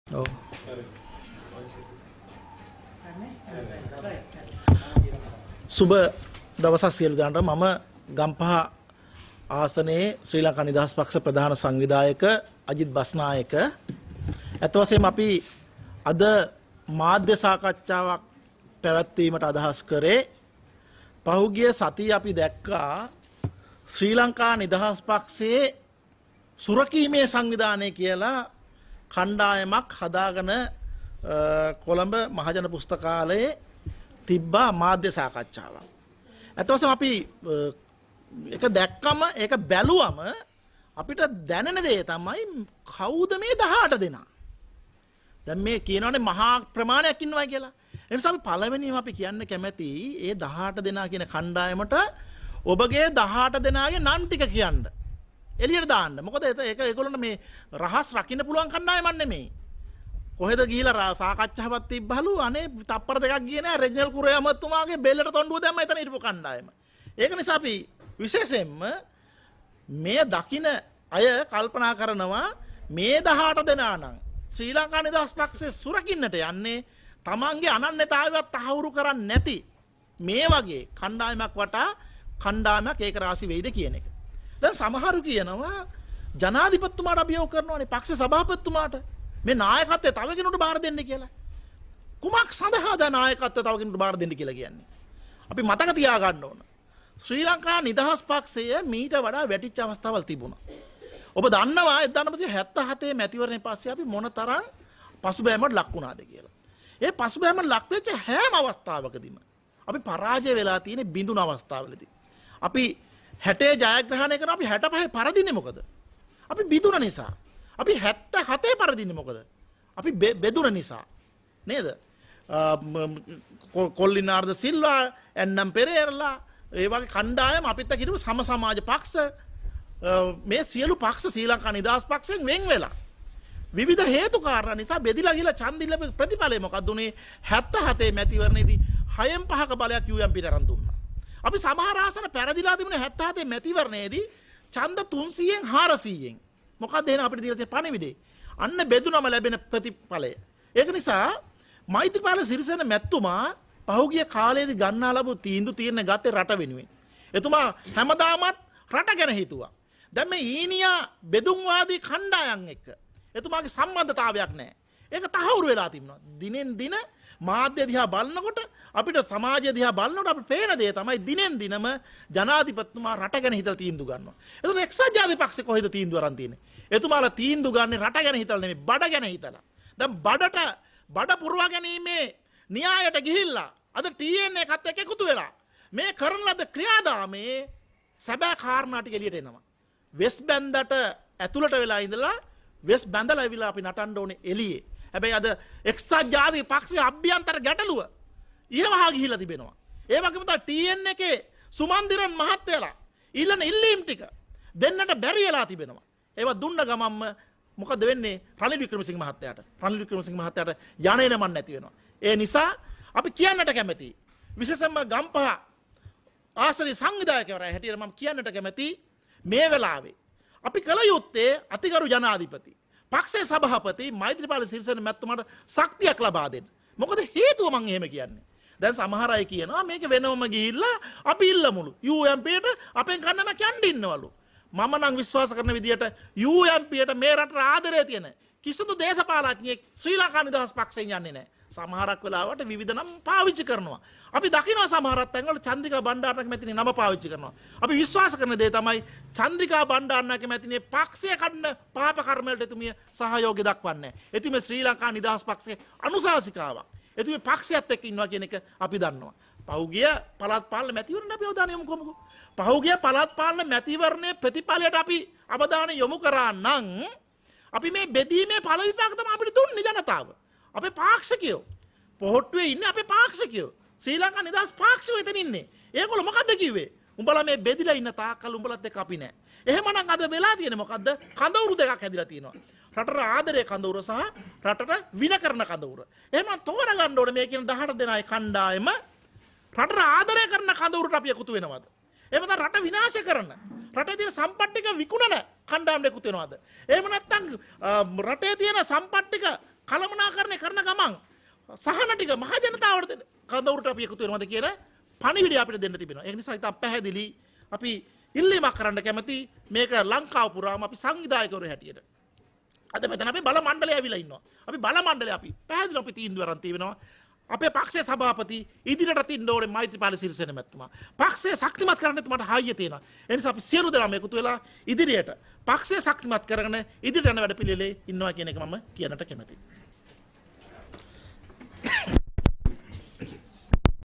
ඔව්. සුබ දවසක් සියලු දෙනාට. මම ගම්පහ ආසනයේ ශ්‍රී ලංකා නිදහස් පක්ෂ ප්‍රධාන සංවිධායක අජිත් බස්නායක. ඇත්ත වශයෙන්ම අපි අද මාධ්‍ය සාකච්ඡාවක් පැවැත්වීමට අදහස් කරේ. පහුගිය සතියේ අපි දැක්කා ශ්‍රී ලංකා නිදහස් පක්ෂයේ සුරකීමේ සංවිධානය කියලා කණ්ඩායමක් හදාගෙන කොළඹ මහජන පුස්තකාලයේ තිබ්බා මාධ්‍ය සාකච්ඡාවක්. ඇත්ත වශයෙන්ම අපි ඒක දැක්කම ඒක බැලුවම අපිට දැනෙන දේ තමයි කවුද මේ 18 දෙනා. දැන් මේ කියනවානේ මහා ප්‍රමාණයක් ඉන්නවා කියලා. ඒ නිසා අපි පළවෙනිම අපි කියන්න කැමති ඒ 18 දෙනා කියන කණ්ඩායමට ඔබගේ 18 දෙනාගේ නම් ටික කියන්න. එළියට දාන්න. මොකද ඒක ඒගොල්ලන්ට මේ රහස් රකින්න පුළුවන් කණ්ඩායමක් නෙමෙයි. කොහෙද ගිහිලා සාකච්ඡාවක් තිබ්බහලු අනේ තප්පර දෙකක් ගියේ නෑ රෙජිනල් කුරේමතුමාගේ බෙල්ලට තොණ්ඩුව දැම්ම එතන හිටපු කණ්ඩායම. ඒක නිසා අපි විශේෂයෙන්ම මේ දකින්න අය කල්පනා කරනවා මේ 18 දෙනා නම් ශ්‍රී ලංකා නිදහස් පක්ෂයේ සුරකින්නට යන්නේ තමන්ගේ අනන්‍යතාවයවත් තහවුරු කරන්නේ නැති මේ වගේ කණ්ඩායමක් වටා කණ්ඩායමක් ඒක රාසි වෙයිද කියන එක. දැන් සමහරු කියනවා ජනාධිපතිතුමාට අභියෝග කරනවානේ පක්ෂ සභාපතිතුමාට මේ නායකත්වය තව කෙනෙකුට බාර දෙන්න කියලා. කුමක් සඳහාද නායකත්වය තව කෙනෙකුට බාර දෙන්න කියලා කියන්නේ? අපි මතක තියාගන්න ඕන. ශ්‍රී ලංකා නිදහස් පක්ෂය මීට වඩා වැටිච්ච අවස්ථාවල් තිබුණා. ඔබ දන්නවා 1977 මැතිවරණය පස්සේ අපි මොනතරම් පසුබෑමකට ලක් වුණාද කියලා. ඒ පසුබෑමට ලක් වෙච්ච හැම අවස්ථාවකදීම අපි පරාජය වෙලා තියෙන බිඳුන අවස්ථාවලදී. අපි 60 ජයග්‍රහණය කරන අපි 65 පරදින්නේ මොකද? අපි බිඳුන නිසා. අපි 77 පරදින්නේ මොකද? අපි බෙදුන නිසා. නේද? කොල්ලිනාර්ද සිල්වා, එන්නම් පෙරේරලා, ඒ වගේ කණ්ඩායම අපිත් එක්ක හිටපු සම සමාජ පක්ෂ මේ සියලු පක්ෂ ශ්‍රී ලංකා නිදහස් පක්ෂයෙන් වෙන් වෙලා විවිධ හේතු කාරණා නිසා බෙදිලා ගිහලා ඡන්ද ඉල්ල ප්‍රතිඵලය මොකක්ද උනේ? 77 මැතිවරණයේදී 6න් 5ක බලයක් UMPට අරන් දුන්නා. අපි සමහර ආසන පෙරදිලා තිබුණේ 77 මැතිවරණයේදී ඡන්ද 300න් 400න්. මොකක්ද එහෙනම් අපිට දීලා තියෙන පණිවිඩේ? අන්න බෙදුනම ලැබෙන ප්‍රතිඵලය. ඒක නිසා මෛත්‍රීපාල සිරිසේන මැතිතුමා පහුගිය කාලයේදී ගන්නා ලැබු තීන්දුව ගත්තේ රට වෙනුවෙන්. එතුමා හැමදාමත් රට ගැන හිතුවා. දැන් මේ ඊනියා බෙදුම්වාදී කණ්ඩායම් එක්ක එතුමාගේ සම්බන්ධතාවයක් නැහැ. ඒක තහවුරු වෙලා තිබුණා. දිනෙන් දින මාධ්‍ය දිහා බලනකොට අපිට සමාජය දිහා බලනකොට අපිට පේන දේ තමයි දිනෙන් දිනම ජනාධිපතිතුමා රට ගැන හිතලා තීන්දුව ගන්නවා. එතකොට එක්සත් ජාතික පක්ෂේ කොහෙද තීන්දුව අරන් තියෙන්නේ? එතුමාලා තීන්දුව ගන්නේ රට ගැන හිතලා නෙමෙයි බඩ ගැන හිතලා. දැන් බඩ පුරවා ගැනීමේ න්‍යායට ගිහිල්ලා අද TN එකත් එක්ක එකතු වෙලා මේ කරන ලද ක්‍රියාදාමයේ සැබෑ කාරණා ටික එළියට එනවා. වෙස් බැන්දට ඇතුළට වෙලා ඉඳලා වෙස් බැඳලා ඇවිල්ලා අපි නටන්න ඕනේ එළියේ. හැබැයි අද එක්සත් ජාතික පක්ෂයේ අභ්‍යන්තර ගැටලුව ඉහවහා ගිහිලා තිබෙනවා. ඒ වගේම තමයි TN එකේ සුමන්දිරන් මහත්තයලා ඉල්ලන ඉල්ලීම් ටික දෙන්නට බැරි වෙලා තිබෙනවා. ඒවා දුන්න ගමන්ම මොකද වෙන්නේ? රනිල් වික්‍රමසිංහ මහත්තයාට යන්නේ නමන් නැති වෙනවා. ඒ නිසා අපි කියන්නට කැමතියි. විශේෂයෙන්ම ගම්පහ ආසනයේ සංවිධායකවරයා හැටියට මම කියන්නට කැමතියි මේ වෙලාවේ අපි කල යුත්තේ අතිගරු ජනාධිපති පක්ෂයේ සභාපති මෛත්‍රීපාල සිරිසේන මැතිතුමාට ශක්තියක් ලබා දෙන්න. මොකද හේතුව මම එහෙම කියන්නේ. දැන් සමහර අය කියනවා මේක වෙනවම ගිහිල්ලා අපි ඉල්ලමුලු. UMPට අපෙන් කන්නම යන්න ඉන්නවලු. මම නම් විශ්වාස කරන විදියට UMPට මේ රටට ආදරය තියෙන කිසිදු දේශපාලඥයෙක් ශ්‍රී ලංකා නිදහස් පක්ෂයෙන් යන්නේ නැහැ. සමහරක් වෙලාවට විවිධ නම් පාවිච්චි කරනවා. අපි දකිනවා සමහරක් තැන්වල චන්ද්‍රිකා බණ්ඩාරනායක මැතිණිය නම පාවිච්චි කරනවා. අපි විශ්වාස කරන දේ තමයි චන්ද්‍රිකා බණ්ඩාරනායක මැතිණිය පක්ෂය කඩන පාප කර්ම වලට එතුමිය සහයෝගය දක්වන්නේ නැහැ. එතුමිය ශ්‍රී ලංකා නිදහස් පක්ෂයේ අනුශාසිකාවක්. එතුමිය පක්ෂයත් එක්ක ඉන්නවා කියන එක අපි දන්නවා. පහුගිය පළාත් පාලන මැතිවරණ අපි අවධානය යොමු කරමුකෝ. පහුගිය පළාත් පාලන මැතිවරණයේ ප්‍රතිඵලයට අපි අවධානය යොමු කරා නම් අපි මේ බෙදීමේ ඵල විපාක තමයි අපිට දුන්නේ ජනතාව. අපේ පාක්ෂිකයෝ පොහොට්ටුවේ ඉන්නේ අපේ පාක්ෂිකයෝ. ශ්‍රී ලංකා නිදහස් පාක්ෂිකයෝ එතන ඉන්නේ. ඒගොල්ලෝ මොකද්ද කිව්වේ? උඹලා මේ බෙදිලා ඉන්න තාක්කල් උඹලත් එක්ක අපි නෑ. එහෙමනම් අද වෙලා තියෙන්නේ මොකද්ද? කඳවුරු දෙකක් හැදිලා තියෙනවා. රටට ආදරේ කඳවුර සහ රටට වින කරන කඳවුර. එහෙනම් තෝරගන්න ඕනේ මේ කියන 18 දෙනායි කණ්ඩායම රටට ආදරය කරන කඳවුරට අපි එකතු වෙනවද? එහෙම නැත්නම් රට විනාශ කරන රටේ තියෙන සම්පත් ටික විකුණන කණ්ඩායමට එකතු වෙනවද? එහෙම නැත්නම් රටේ තියෙන සම්පත් ටික කළමනාකරණය කරන ගමන් සහන ටික මහ ජනතාවට දෙන්න. කවුරුට අපි එකතු වෙනවද කියන පණිවිඩය අපිට දෙන්න තිබෙනවා. ඒක නිසා ඉතින් පැහැදිලි අපි ඉල්ලීමක් කරන්න කැමති මේක ලංකාව පුරාම අපි සංවිධායකවරු හැටියට. අද මෙතන අපි බල මණ්ඩලය ඇවිල්ලා ඉන්නවා. අපි බල මණ්ඩලය අපි පැහැදිලිව අපි තීන්දුව අරන් තියෙනවා. අපේ පක්ෂයේ සභාපති ඉදිරියට තින්න ඕනේ මෛත්‍රීපාල සිරිසේන මැතිතුමා. පක්ෂය ශක්තිමත් කරන්න මට හයිය තියෙනවා. ඒ නිසා අපි සියලු දෙනාම එකතු වෙලා ඉදිරියට පක්ෂය ශක්තිමත් කරගෙන ඉදිරියට යන වැඩ පිළිවෙලේ ඉන්නවා කියන එක මම කියන්නට කැමතියි.